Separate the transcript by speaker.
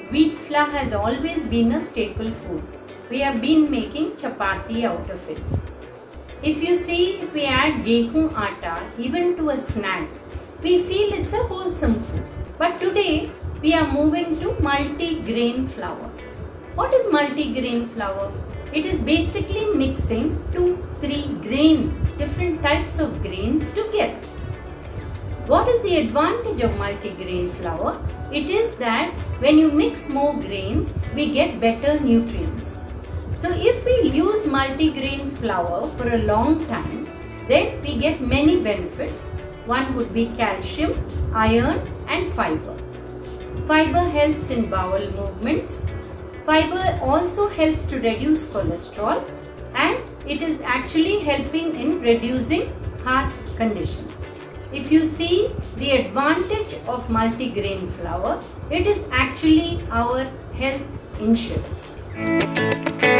Speaker 1: wheat flour has always been a staple food. We have been making chapati out of it. If you see, if we add gehu atta even to a snack, we feel it's a wholesome food. But today, we are moving to multi-grain flour. What is multi-grain flour? It is basically mixing 2-3 grains, different types of grains together. What is the advantage of multi-grain flour? It is that when you mix more grains, we get better nutrients. So if we use multi-grain flour for a long time, then we get many benefits. One would be calcium, iron and fiber. Fiber helps in bowel movements. Fiber also helps to reduce cholesterol, and it is actually helping in reducing heart conditions. If you see the advantage of multi-grain flour, it is actually our health insurance.